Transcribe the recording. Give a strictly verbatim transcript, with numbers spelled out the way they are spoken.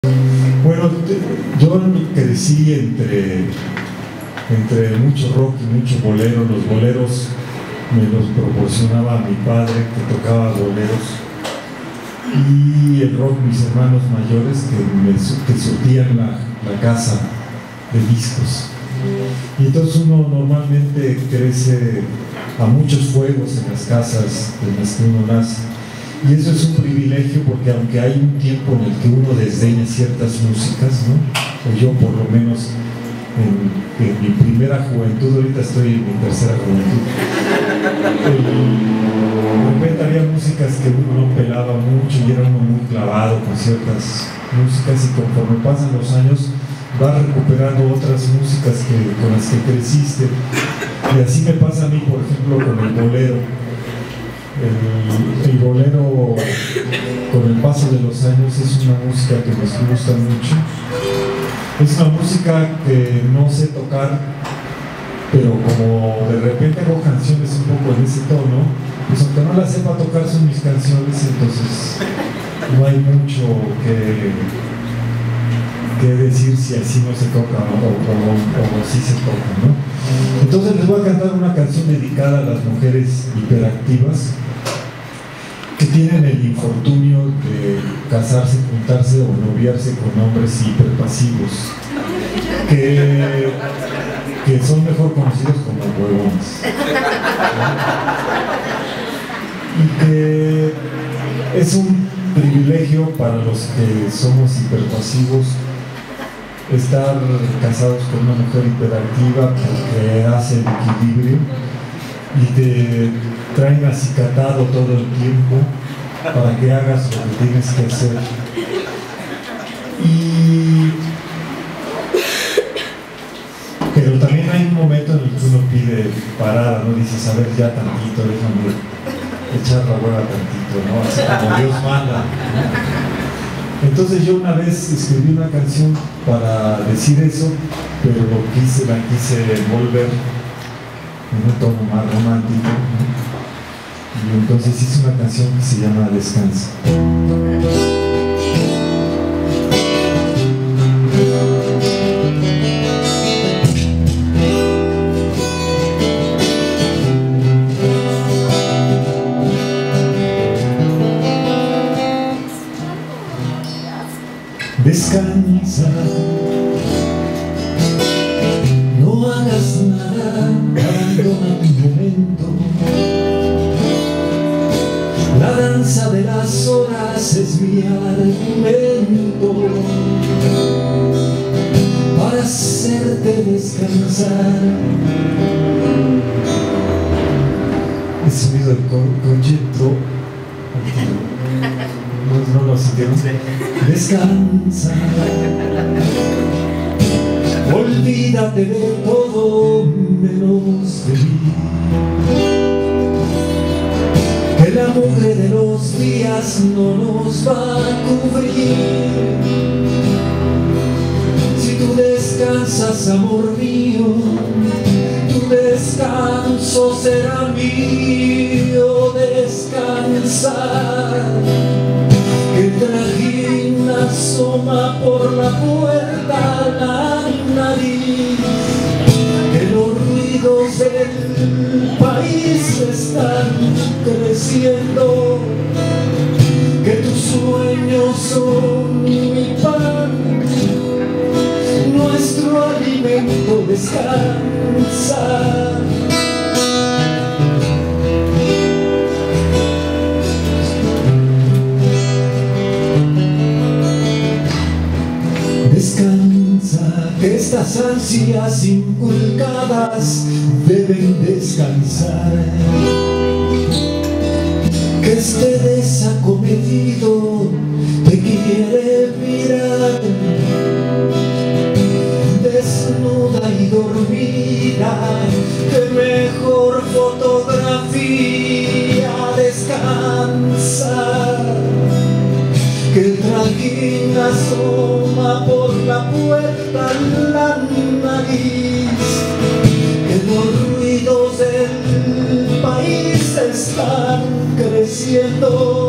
Bueno, yo crecí entre, entre mucho rock y mucho bolero. Los boleros me los proporcionaba mi padre, que tocaba boleros, y el rock mis hermanos mayores, que, me, que surtían la, la casa de discos. Y entonces uno normalmente crece a muchos fuegos en las casas en las que uno nace. Y eso es un privilegio, porque aunque hay un tiempo en el que uno desdeña ciertas músicas, ¿no? O yo por lo menos en, en mi primera juventud, ahorita estoy en mi tercera juventud, de repente había músicas que uno no pelaba mucho y era uno muy clavado con ciertas músicas, y conforme pasan los años vas recuperando otras músicas que, con las que creciste. Y así me pasa a mí, por ejemplo, con el bolero. El, el bolero, con el paso de los años, es una música que me gusta mucho. Es una música que no sé tocar, pero como de repente hago canciones un poco en ese tono, pues aunque no las sepa tocar, son mis canciones, entonces no hay mucho que, que decir si así no se toca, ¿no? o, o, o si se toca, ¿no? Entonces les voy a cantar una canción dedicada a las mujeres hiperactivas que tienen el infortunio de casarse, juntarse o noviarse con hombres hiperpasivos, que, que son mejor conocidos como huevones, y que es un privilegio para los que somos hiperpasivos estar casados con una mujer hiperactiva, porque hace el equilibrio y te traen acicatado todo el tiempo para que hagas lo que tienes que hacer. Y pero también hay un momento en el que uno pide parada, ¿no? Dices, a ver, ya tantito, déjame echar la hueva tantito, ¿no? Así como Dios manda, ¿no? Entonces yo una vez escribí una canción para decir eso, pero lo quise, la quise envolver en un tono más romántico, ¿no? Y entonces hice una canción que se llama Descansa. Descansa, no hagas nada, abandona tu momento. La danza de las horas es mi argumento para hacerte descansar. El sonido del coche entró. No, no lo sintieron. Descansa, olvídate de todo menos de mí. Que la mugre de los días no nos va a cubrir. Si tú descansas, amor mío, tu descanso será mío. Descansar, que el trajín asoma por la puerta a la nariz, que los ruidos del país están creciendo, que tus sueños son mi pan, nuestro alimento. Descansa, descansa, que estas ansias inculcadas deben descansar, que este desacometido te quiere mirar, desnuda y dormida, que mejor fotografía. Descansa, que el trajín asoma por la puerta en la nariz, que los ruidos del país están creciendo,